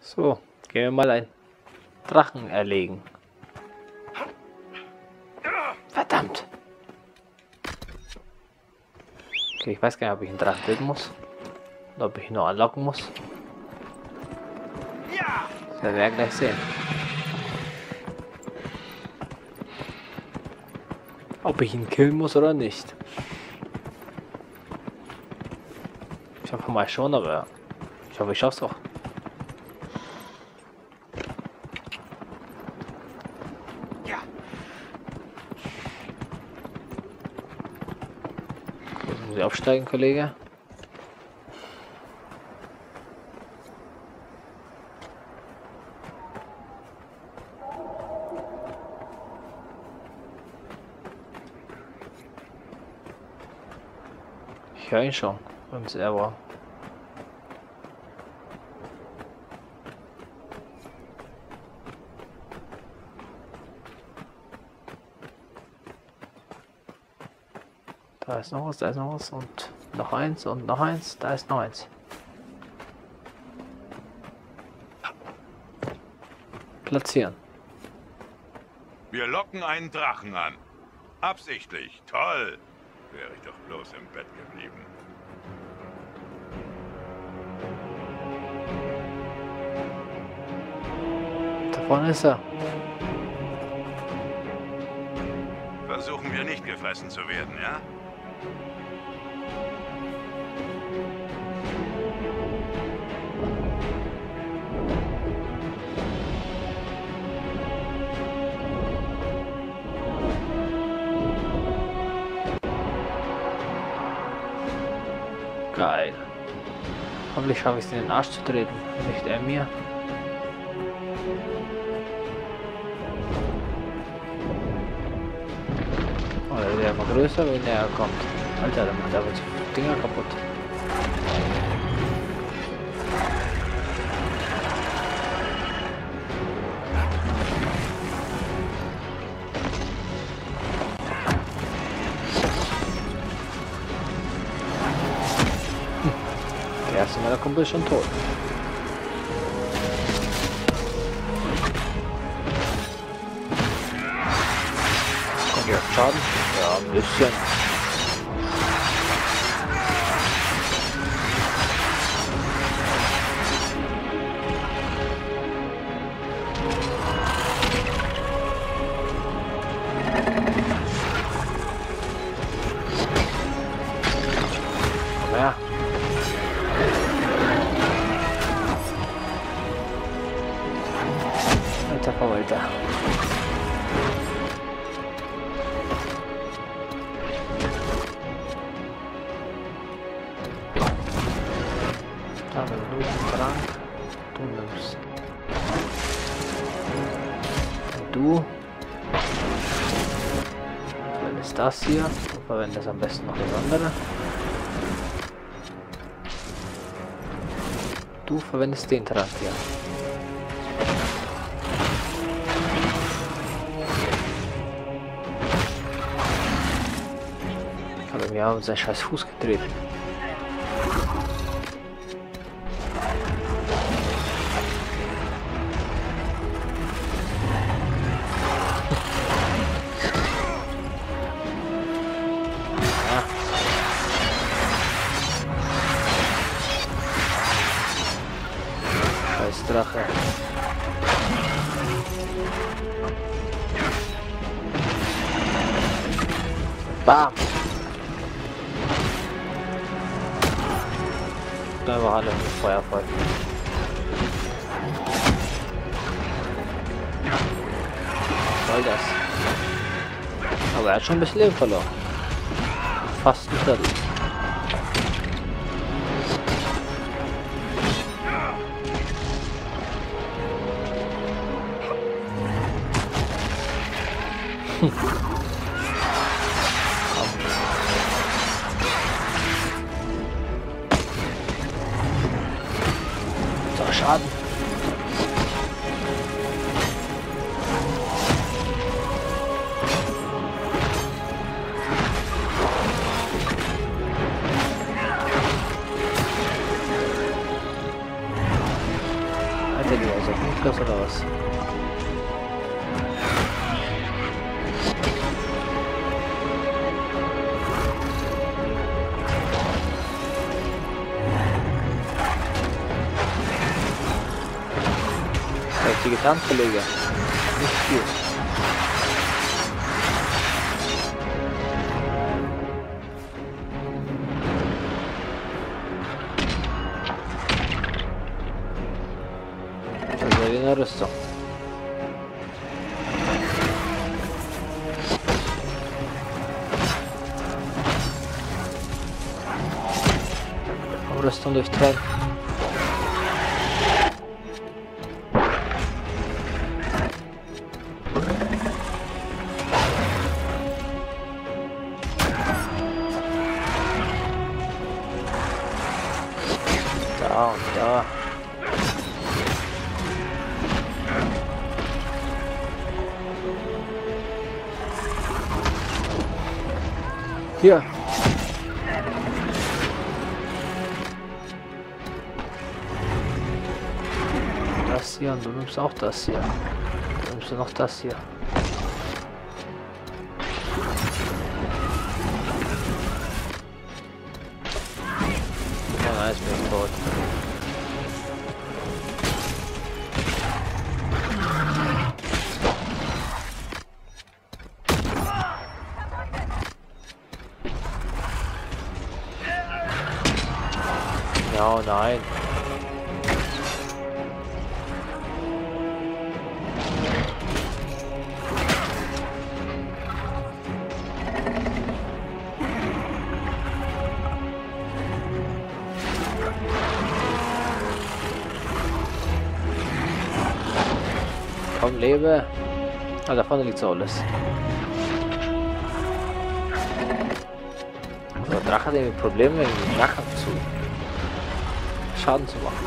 So, gehen wir mal einen Drachen erlegen. Verdammt! Okay, ich weiß gar nicht, ob ich einen Drachen töten muss. Oder ob ich ihn nur anlocken muss. Das werden wir gleich sehen. Ob ich ihn killen muss oder nicht. Ich hoffe mal schon, aber ich hoffe, ich schaff's doch. Jetzt muss ich aufsteigen, Kollege. Ich höre ihn schon, wenn es er war. Da ist noch was, da ist noch was und noch eins und noch eins, da ist noch eins. Platzieren. Wir locken einen Drachen an. Absichtlich. Toll. Wäre ich doch bloß im Bett geblieben. Da vorne ist er. Versuchen wir nicht gefressen zu werden, ja? Geil. Hoffentlich schaffe ich es in den Arsch zu treten, nicht er mir. Oder der war größer, wenn er kommt. Alter, dann macht er aber die Dinger kaputt. Der erste meiner Kumpel ist schon tot. Kommt ihr auf Schaden? Ja, ein bisschen. Komm her. Alter Verwalter. Da, wenn du einen Trank, du nimmst. Und du verwendest das hier, du verwendest am besten noch das andere. Du verwendest den Trank hier. Aber mir haben seinen scheiß Fuß getreten. Ja. Scheiß Drache. Bam! Da war alle mit Feuerfall. Was soll das? Aber er hat schon ein bisschen Leben verloren. Fast ein Viertel. So, Schaden. los oder was? Was hat sie getan, Kollege? Nicht viel. Also wie eine Rüstung. Rüstung durchtrennen. Da und da. Hier. Das hier und du nimmst auch das hier. Dann nimmst du noch das hier. Oh nein, ist mir tot. Ja, oh nein. Komm, lebe. Ah, da vorne liegt so alles. Der Drache hat irgendwie Probleme, den Drachen zu Schaden zu machen.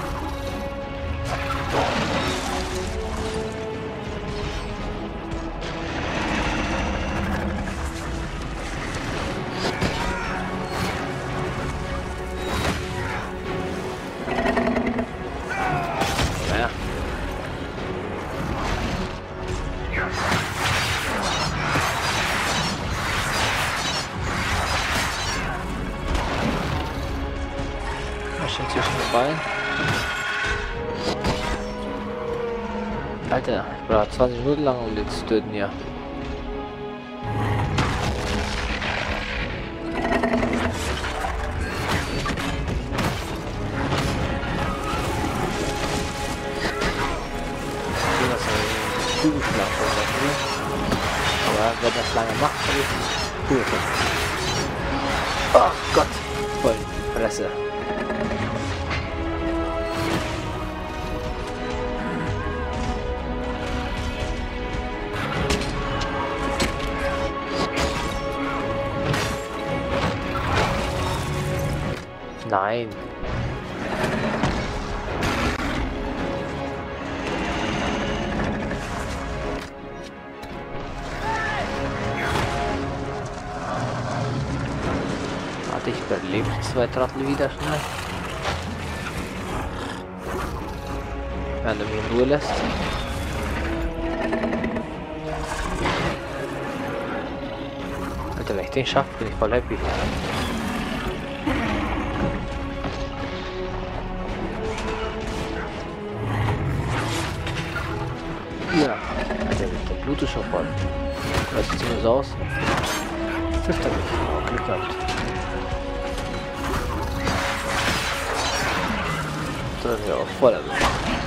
Ja. Schon zwischen den Beinen. Alter, ich brauche 20 Minuten lang, um den zu töten hier. Aber wenn das lange macht, dann ist es gut. Oh Gott, voll Fresse. Nein. Warte, ich überlebe die zwei Trottel wieder schnell. Wenn er mich in Ruhe lässt. Alter, wenn ich den schaffe, bin ich voll happy. Ja, Alter, der Blut ist schon voll. Das sieht so aus. Trifft er mich. Oh, Glück gehabt. Das ist ja auch voll erwischt.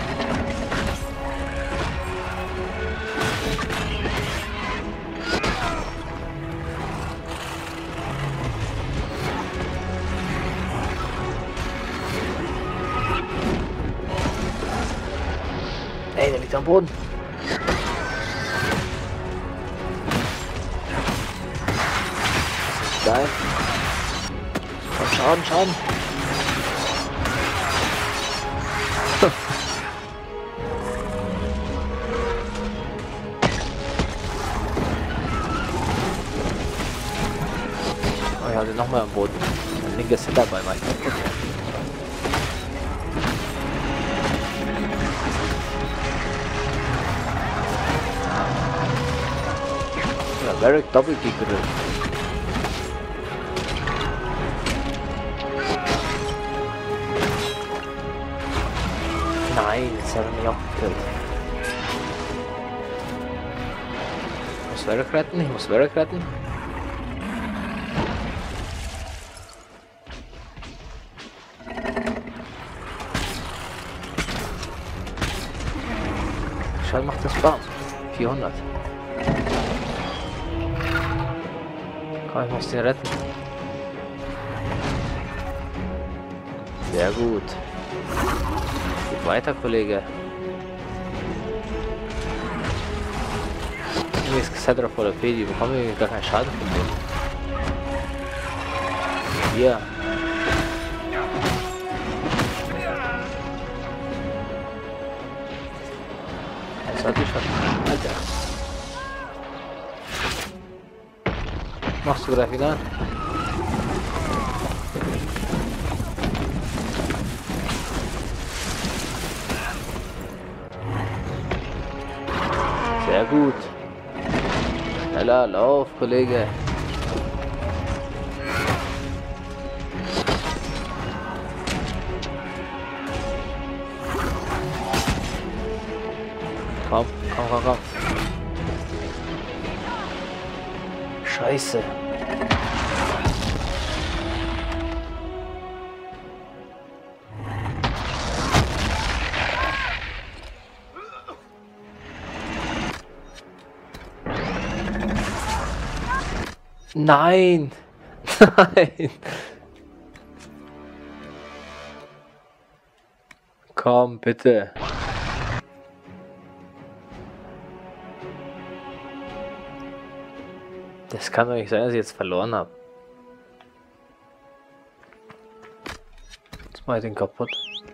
Ey, der liegt am Boden. Geil. Komm, Schaden, Schaden. Oh, ich hatte nochmal am Boden. Mein linkes Hit dabei, war ich nicht gut. Varric doppelt gegrillt. Nein, jetzt hat er mich auch gekillt. Ich muss Varric retten, ich muss Varric retten. Schade macht das Spaß. 400. Komm, ich muss den retten. Sehr gut. Geht weiter, Kollege. Irgendwie ist Cassandra voller P, die bekommen irgendwie gar keinen Schaden von dem. Hier. Das hat ich schon. Alter. Machst du gleich wieder? Sehr gut. Schneller, lauf, Kollege. Komm, komm, komm, komm. Scheiße. Nein! Nein! Komm, bitte. Das kann doch nicht sein, dass ich jetzt verloren habe. Jetzt mach ich den kaputt.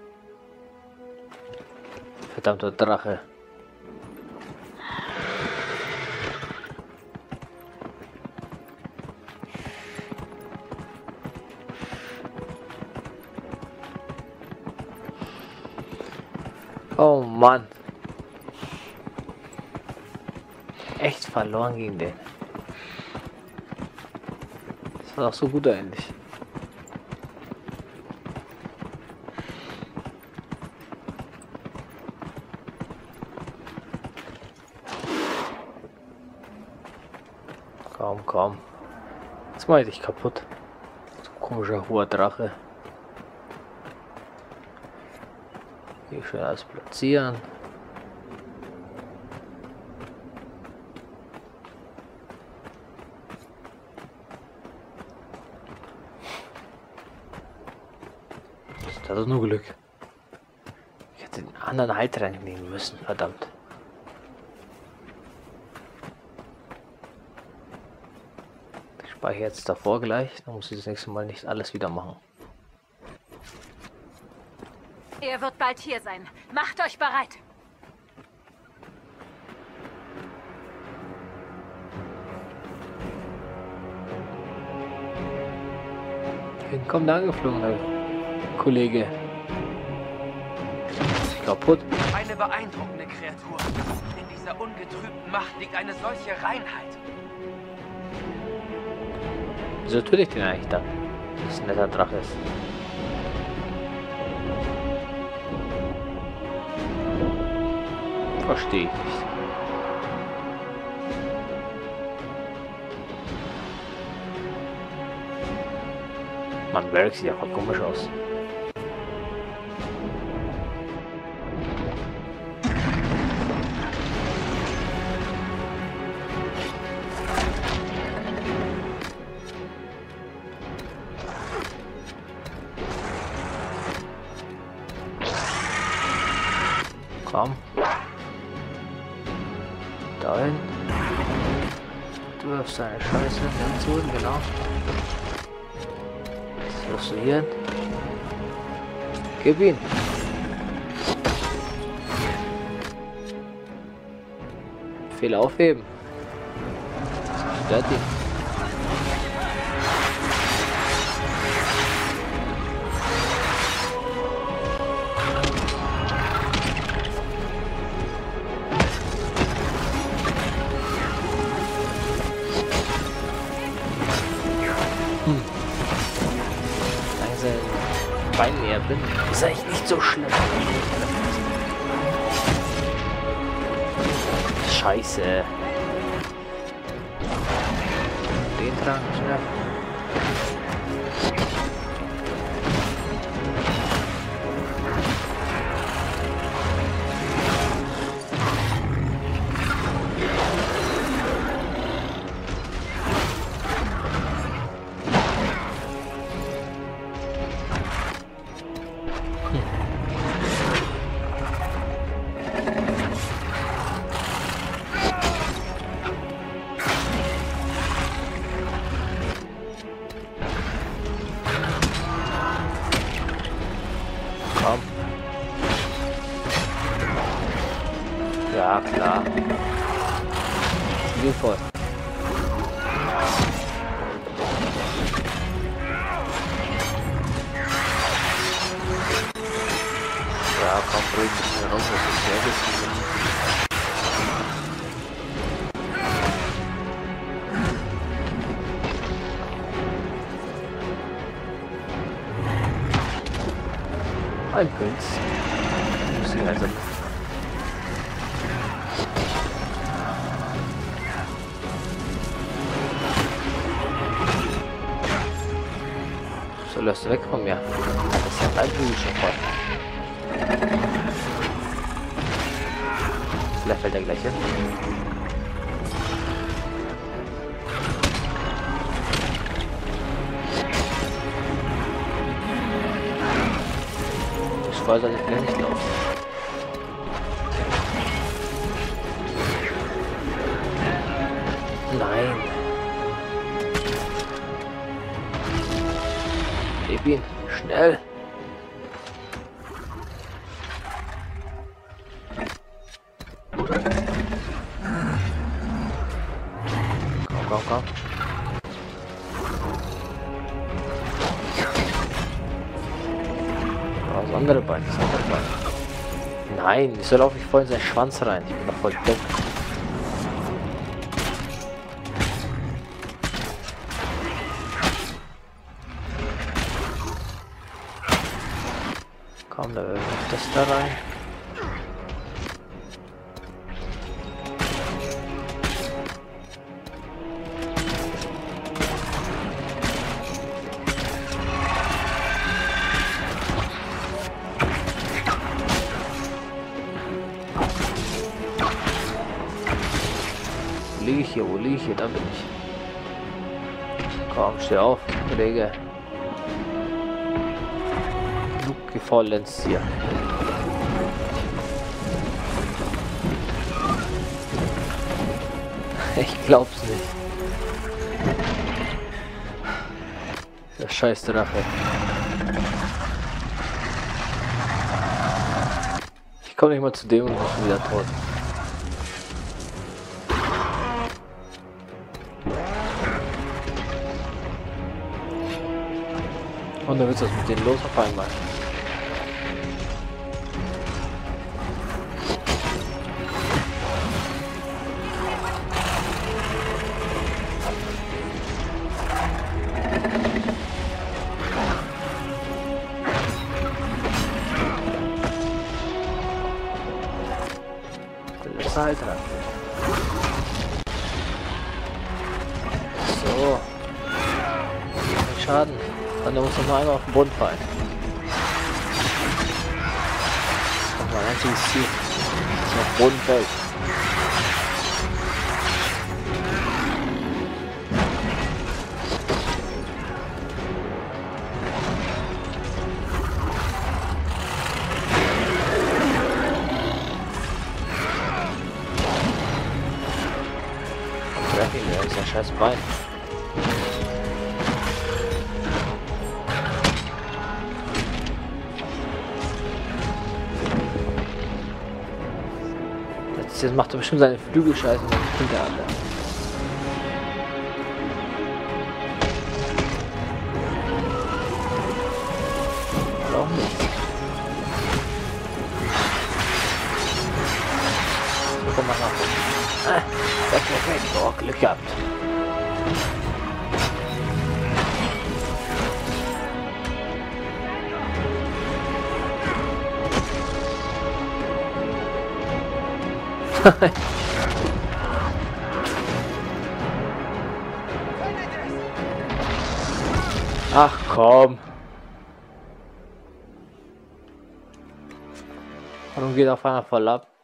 Verdammter Drache. Oh Mann. Echt verloren gegen den. Das war doch so gut eigentlich. Komm, komm. Jetzt mach ich dich kaputt. So ein komischer hoher Drache. Hier schön alles platzieren. Das ist nur Glück. Ich hätte den anderen Heiltrank nehmen müssen, verdammt. Ich speichere jetzt davor gleich, dann muss ich das nächste Mal nicht alles wieder machen. Er wird bald hier sein. Macht euch bereit. Hinten kommt der angeflogene Kollege. Ist kaputt. Eine beeindruckende Kreatur. In dieser ungetrübten Macht liegt eine solche Reinheit. Wieso töte ich den eigentlich dann? Das ein netter Drache ist. Verstehe ich nicht. Man, Varric sieht ja voll komisch aus. Komm. Dahin. Du wirfst deine Scheiße ganz unten, genau. Was wirfst du hier hin? Gib ihn. Fehler aufheben. Stört ihn. bei mir bin, ist eigentlich nicht so schlimm. Scheiße. Den Trank schnell. Komm. Ja, klar. Zielvoll. Ja, komm, ruhig ein bisschen rum, das ist sehr wichtig. Ein Pilz. Muss ich also. So, lass weg von mir. Das ist ja mein Blut schon voll. Vielleicht fällt er gleich hin. Weil soll ich gleich nicht laufen. Nein. Heb ihn. Schnell. Komm, komm, komm. Das andere Bein, das andere Bein. Nein, wieso laufe ich voll in seinen Schwanz rein? Ich bin doch voll dumm. Komm, da wirf das da rein. Wo liege ich hier? Da bin ich. Komm, steh auf, Kollege. Du gefallenst hier. Ich glaub's nicht. Der scheiß Drache. Ich komme nicht mal zu dem und bin schon wieder tot. Und dann wird das mit denen los auf einmal. Der ist halt dran. So. Kein Schaden. Und dann muss man nur einmal auf den Boden fallen. Das ist mein einziges Ziel. Dass man auf den Boden fällt. Treff ihn, der ist ein scheiß Bein. Jetzt macht er bestimmt seine Flügelscheiße und dann kommt der andere. Oder auch nicht. So, komm mal nach. Das ist perfekt. Oh, Glück gehabt. Ach komm. Warum geht auf einmal voll ab?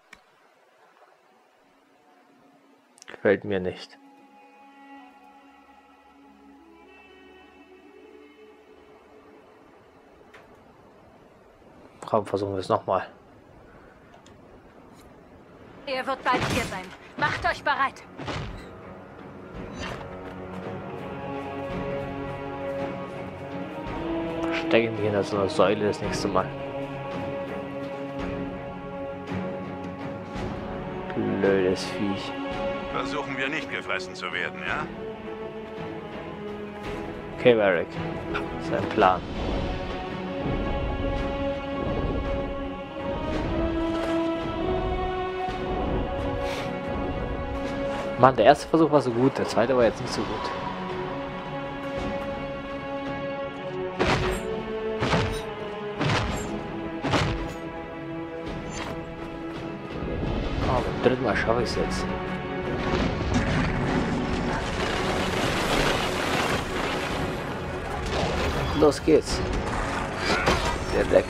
Gefällt mir nicht. Komm, versuchen wir es nochmal. Er wird bald hier sein. Macht euch bereit. Stecken wir hinter so einer Säule das nächste Mal. Blödes Viech. Versuchen wir nicht gefressen zu werden, ja? Okay, Varric. Sein Plan. Mann, der erste Versuch war so gut, der zweite war jetzt nicht so gut. Oh, beim dritten Mal schaffe ich es jetzt. Und los geht's. Direkt.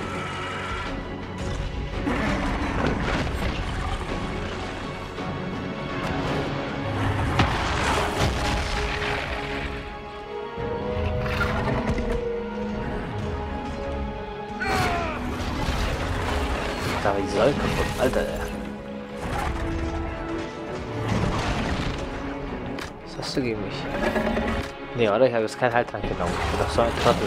Da war die Säule kaputt, Alter. Was hast du gegen mich? Nee, oder? Ich habe jetzt keinen Heiltrank genommen. Ich bin doch so ein Trottel.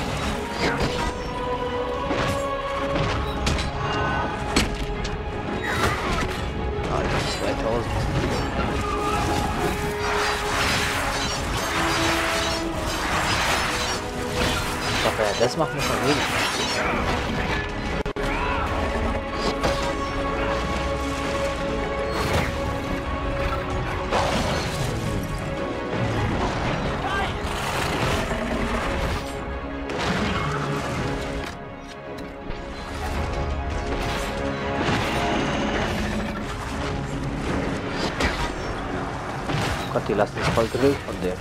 Alter, 2000. Ich hoffe, das macht mir schon wenig. Die lassen es voll drin von dem.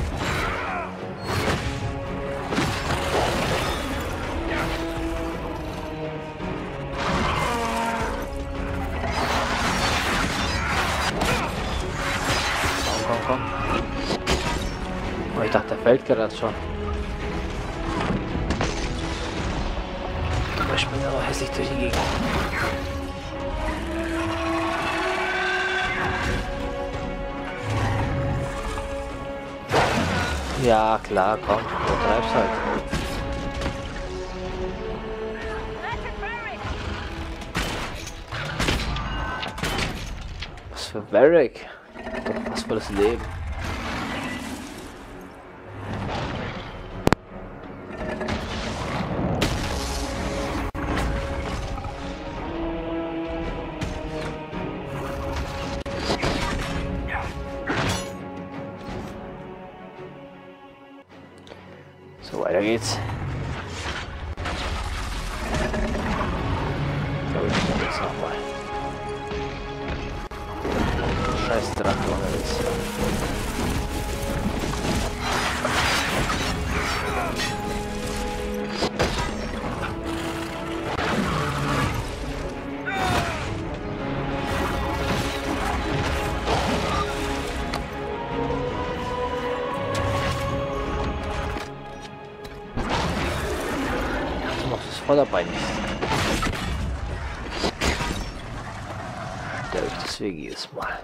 Komm. Oh, ich dachte, der fällt gerade schon. Ich bin aber hässlich durch die Gegend. Ja, klar, komm, du treibst halt. Was für Varric? Was für das Leben? So, weiter geht's. Ich glaube, ich nehme jetzt nochmal. Scheiß Drache unterwegs. Voll dabei nicht. Der ich deswegen jedes Mal.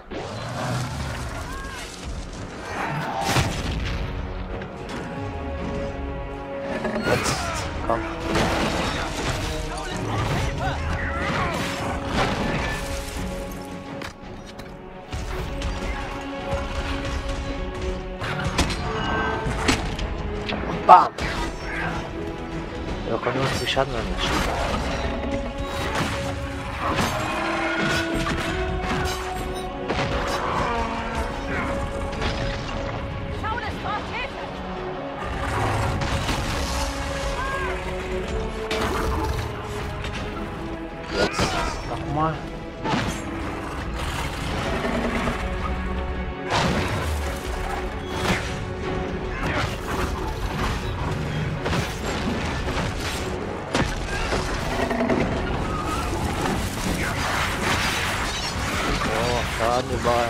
Jetzt, komm. Bam! Ja, können wir uns die Schaden anmischen. Schau, das braucht Hilfe! Jetzt nochmal. letzte Mal.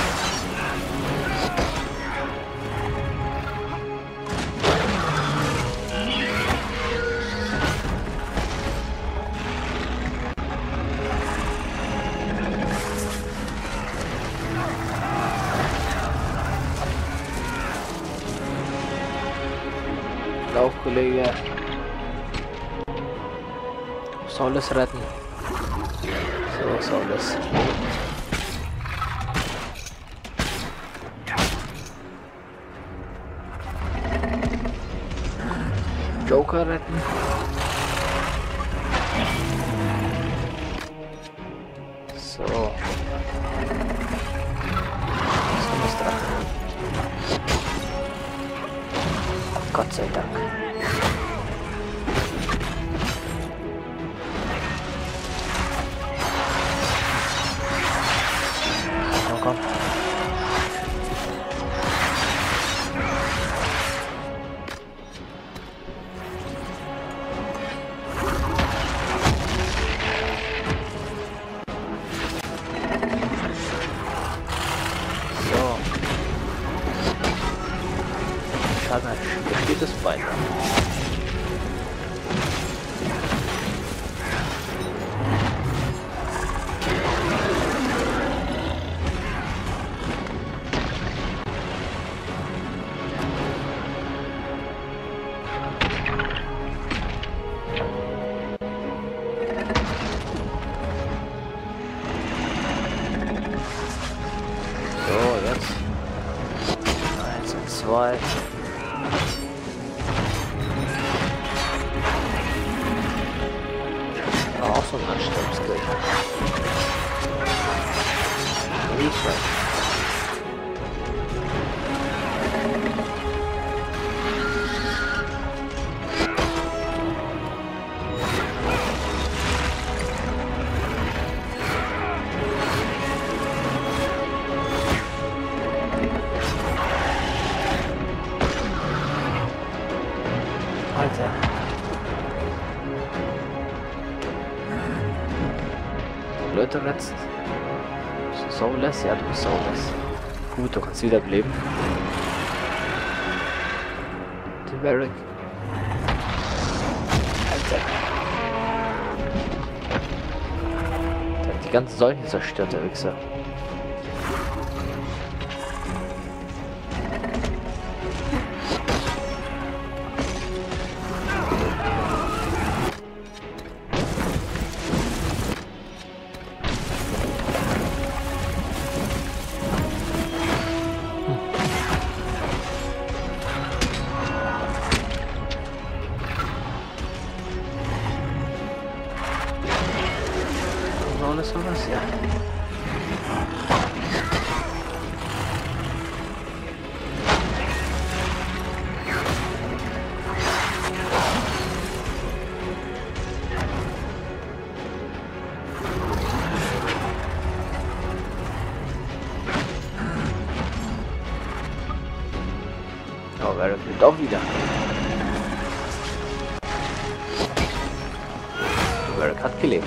Lauf, Kollege. Soll es retten? So soll es. Joker retten. So. So ist dran. Gott sei Dank. Komm. So. Schade, da steht es weiter. So, jetzt. 1 und 2. Auch so ein Anstellungsgeld. Alter. Leute jetzt. Soulless? Ja, du bist Soulless. Gut, du kannst wieder beleben. Derek. Alter. Der hat die ganze Seuche zerstört, der Wichser. Alles, ja. Oh, wer kommt auch wieder? Wer hat gelebt?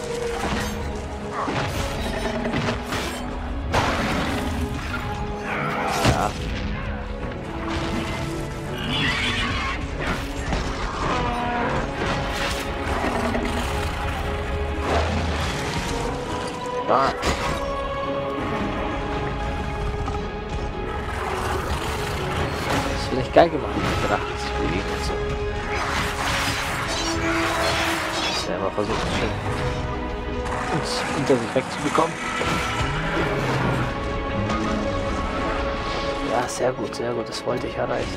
Ah. Das ist vielleicht geil gemacht, die Drachen zu bewegen und so. Das wäre mal versucht, uns hinter sich wegzubekommen. Ja, sehr gut, das wollte ich erreichen.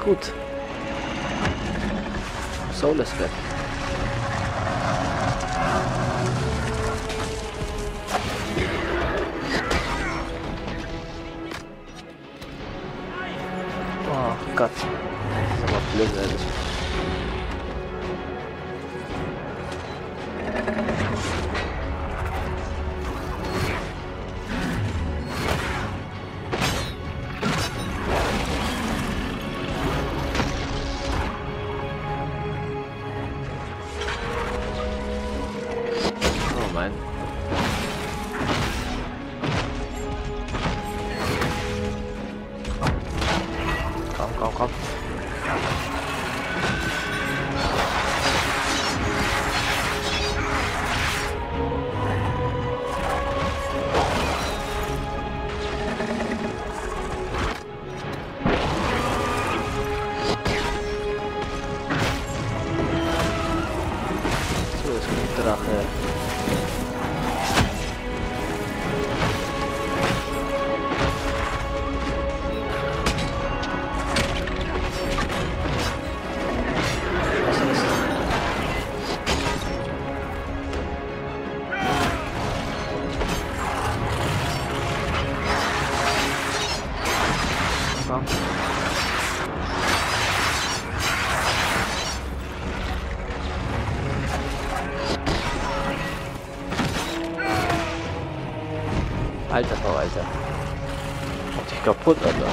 Gut. Soul ist weg. Oh Gott. Das ist aber blöd. Oh Mann. Komm. So, es kommt Drache. Alter Verwalter. Macht dich kaputt, Alter.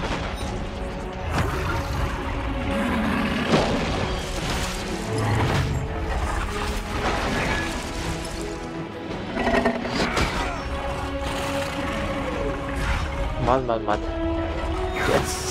Mann. Jetzt.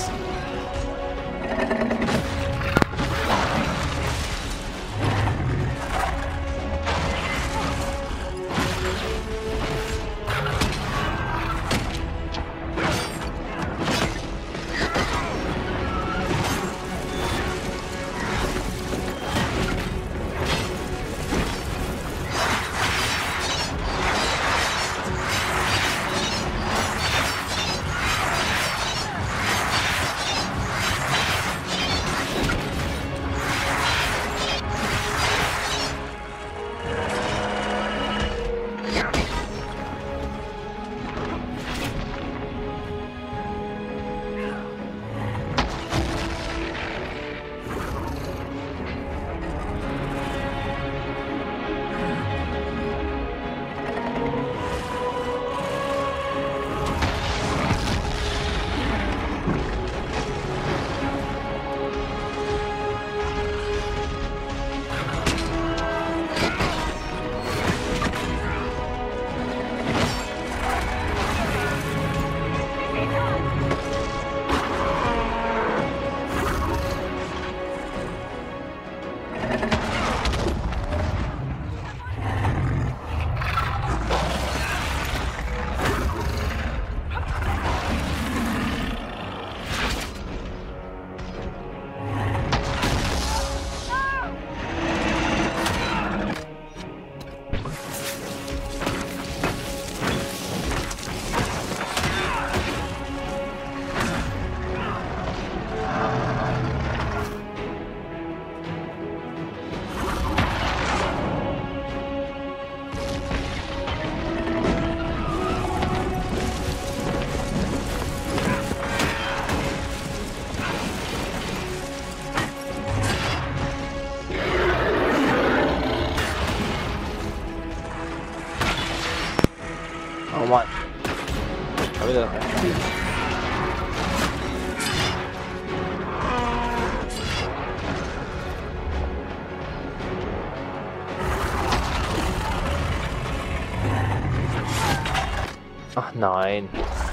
Oh Mann. Hab wieder noch ein Spiel. Ach nein.